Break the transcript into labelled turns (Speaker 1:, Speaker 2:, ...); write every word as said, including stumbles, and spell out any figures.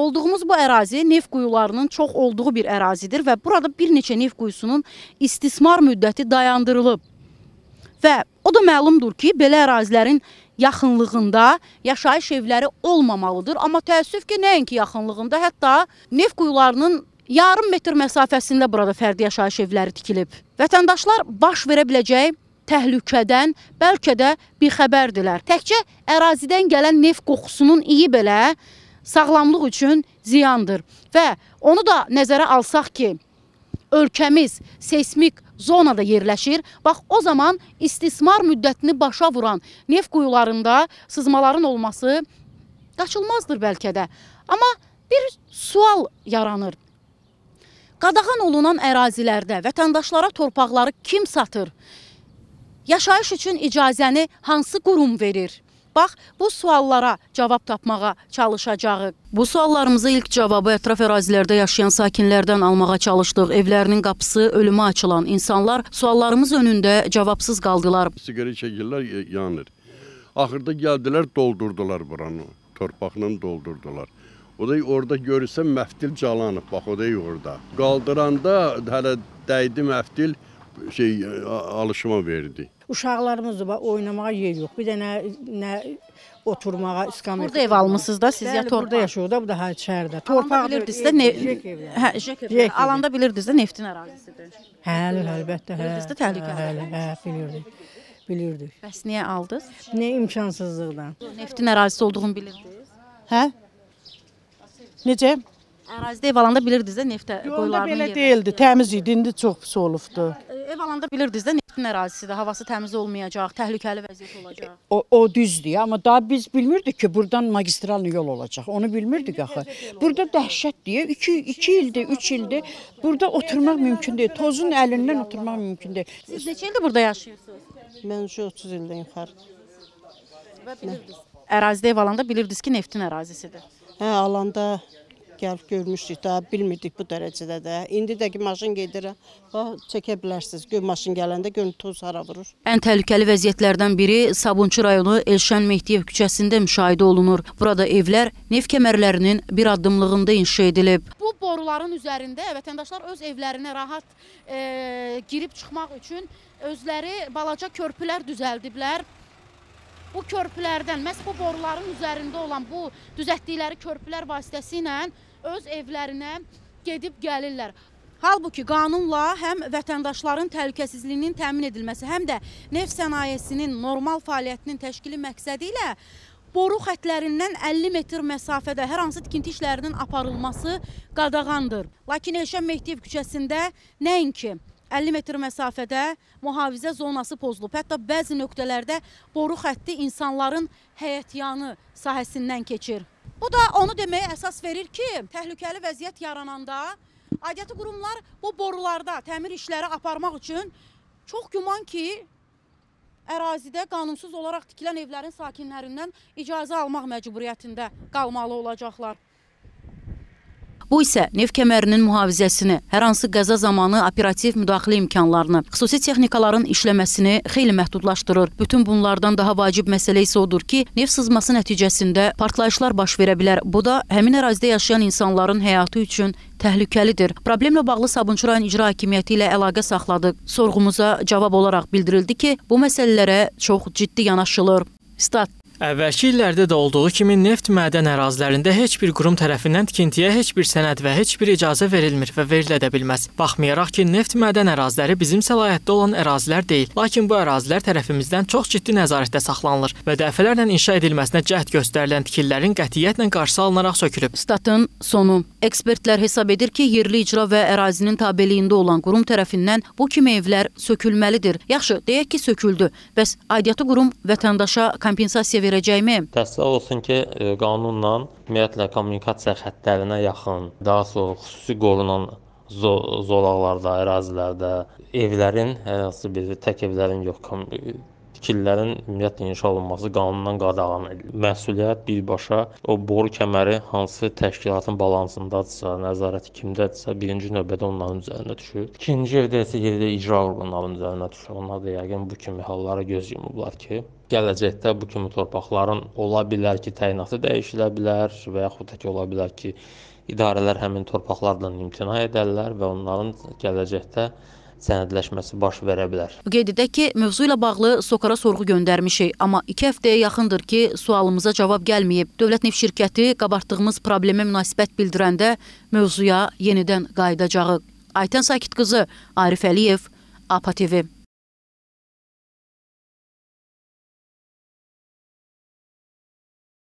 Speaker 1: olduğumuz bu ərazi neft quyularının çox olduğu bir ərazidir və burada bir neçə neft quyusunun istismar müddəti dayandırılıb. Və o da məlumdur ki, belə ərazilərin yaxınlığında yaşayış evləri olmamalıdır. Amma təəssüf ki, nəinki yaxınlığında, hətta neft quyularının yarım metr məsafəsində burada fərdi yaşayış evləri tikilib. Vətəndaşlar baş verə biləcək təhlükədən bəlkə də bir xəbərdirlər. Təkcə ərazidən gələn neft qoxusunun iyi belə sağlamlıq üçün ziyandır. Və onu da nəzərə alsaq ki, ölkəmiz seysmik zonada yerləşir. Bax, o zaman istismar müddətini başa vuran neft quyularında sızmaların olması qaçılmazdır bəlkə də. Amma bir sual yaranır. Qadağan olunan ərazilərdə vətəndaşlara torpaqları kim satır? Yaşayış üçün icazəni hansı qurum verir? Bax, bu suallara cavab tapmağa çalışacağıq. Bu suallarımızı ilk cavabı ətraf ərazilərdə yaşayan sakinlərdən almağa çalışdıq. Evlərinin qapısı ölümə açılan insanlar suallarımız önündə cavabsız qaldılar.
Speaker 2: Siqaret çəkirlər, yanır. Axırda gəldilər, doldurdular buranı. Torpaqla doldurdular. O da orada görürsə məftil calanıb, bax o da orada. Qaldıranda hələ dəydi məftil, şey alışıma verdi.
Speaker 3: Uşaqlarımız da oynamağa yer yox. Bir də nə, nə oturmağa, istiqamət.
Speaker 1: Burada ev almısınız da, siz ya torpaq.
Speaker 3: Burada yaşıyoruz da, bu da şəhərdə.
Speaker 1: Torpaq bilirdinizsə, hə, alanda bilirdinizsə neftin ərazisidir.
Speaker 3: Həli, əlbəttə, hə.
Speaker 1: Bilirdinizsə təhlükəli.
Speaker 3: Həli, hə, bilirdik. Bilirdik.
Speaker 1: Bəs niyə aldınız?
Speaker 3: Nə imkansızlıqdan.
Speaker 1: Neftin ərazisi olduğunu bilirdiniz.
Speaker 4: Hə? Necə?
Speaker 1: Ərazidə ev alanda bilirdinizsə neftə qoyularının
Speaker 4: belə
Speaker 1: yeri.
Speaker 4: deyildi, təmiz idi, indi çox pis olubdu.
Speaker 1: Ev alanda bilirdinizsə neftin ərazisidir, havası təmiz olmayacaq, təhlükəli vəziyyət olacaq.
Speaker 4: O, o düzdür, amma daha biz bilmirdik ki, buradan magistral yol olacaq. Onu bilmirdik axı. Burada dəhşət deyə iki, iki ildir, üç ildir burada oturmaq mümkün deyil. Tozun əlindən oturmaq mümkün deyil.
Speaker 1: Siz neçə ildir burada yaşayırsınız?
Speaker 4: Mən şu otuz ildən yuxarı.
Speaker 1: Və bilirdiniz. Ərazidə ev alanda bilirdiniz ki, neftin ərazisidir.
Speaker 4: Hə, alanda gəlib görmüşdük daha, bilmirdik bu dərəcədə də. İndi də ki, maşın gedir, çəkə bilərsiniz. Gör, maşın gələndə görün, toz hara vurur.
Speaker 1: Ən təhlükəli vəziyyətlərdən biri Sabunçu rayonu Elşən Mehdiyev küçəsində müşahidə olunur. Burada evlər neft kəmərlərinin bir addımlığında inşa edilib. Bu boruların üzərində vətəndaşlar öz evlərinə rahat e, girib çıxmaq üçün özləri balaca körpülər düzəldiblər. Bu körpülərdən, məhz bu boruların üzərində olan bu düzəltdikləri körpülər vasitəsilə öz evlərinə gedib gəlirlər. Halbuki qanunla həm vətəndaşların təhlükəsizliyinin təmin edilməsi, həm də neft sənayesinin normal fəaliyyətinin təşkili məqsədi ilə boru xətlərindən əlli metr məsafədə hər hansı tikinti işlərinin aparılması qadağandır. Lakin Elşən Mehdiyev küçəsində nəinki əlli metr məsafədə mühafizə zonası pozulub. Hətta bəzi nöqtələrdə boru xətti insanların həyətyanı sahəsindən keçir. Bu da onu deməyə əsas verir ki, təhlükəli vəziyyət yarananda aidiyyatı qurumlar bu borularda təmir işləri aparmaq üçün çox güman ki, ərazidə qanunsuz olaraq tikilən evlərin sakinlərindən icazə almaq məcburiyyətində qalmalı olacaqlar. Bu isə neft kəmərinin mühafizəsini, hər hansı qəza zamanı operativ müdaxilə imkanlarını, xüsusi texnikaların işləməsini xeyli məhdudlaşdırır. Bütün bunlardan daha vacib məsələ isə odur ki, neft sızması nəticəsində partlayışlar baş verə bilər. Bu da həmin ərazidə yaşayan insanların həyatı üçün təhlükəlidir. Problemlə bağlı Sabunçu rayon İcra Hakimiyyəti ilə əlaqə saxladıq. Sorğumuza cavab olaraq bildirildi ki, bu məsələlərə çox ciddi yanaşılır. Stat.
Speaker 5: Əvvəlki illərdə də olduğu kimi neft mədən ərazilərində heç bir qurum tərəfindən tikintiyə heç bir sənəd və heç bir icazə verilmir və verilə də bilməz. Baxmayaraq ki, neft mədən əraziləri bizim səlahiyyətdə olan ərazilər deyil. Lakin bu ərazilər tərəfimizdən çox ciddi nəzarətdə saxlanılır və dəfələrlə inşa edilməsinə cəhd göstərilən tikililərin qətiyyətlə qarşısı alınaraq sökülüb.
Speaker 1: Statın sonu. Ekspertlər hesab edir ki, yerli icra və ərazinin tabeliyində olan qurum tərəfindən bu kimi evlər sökülməlidir. Yaxşı, deyək ki, söküldü. Bəs aidiyyatı qurum vətəndaşa kompensasiya verəcəkmi?
Speaker 6: Təsdiq olsun ki, qanunla ümumiyyətlə kommunikasiya xəttlərinə yaxın, daha sonra xüsusi qorunan zolaqlarda, ərazilərdə evlərin, hər hansı bir tək evlərin yox, tikililərin ümumiyyətlə inşa olunması qanundan qadağan edilir. Məsuliyyət birbaşa o boru kəməri hansı təşkilatın balansındadırsa, nəzarəti kimdədirsə, birinci növbədə onların üzərinə düşür. İkinci evdə isə yerdə icra orqanlarının üzərinə düşür. Onlar da yəqin bu kimi hallara göz yumublar ki, gələcəkdə bu kimi torpaqların ola bilər ki, təyinatı dəyişilə bilər və yaxud da ki, ola bilər ki, idarələr həmin torpaqlardan imtina edərlər və onların gələcəkdə sənədləşməsi baş verə bilər.
Speaker 1: Qeyd edək ki, mövzu ilə bağlı SOCAR-a sorğu göndərmişik, amma iki həftəyə yaxındır ki, sualımıza cavab gəlməyib. Dövlət Neft şirkəti qabartdığımız problemə münasibət bildirəndə mövzuya yenidən qayıdacağıq. Aytən Sakit qızı, Arif Əliyev, APA T V.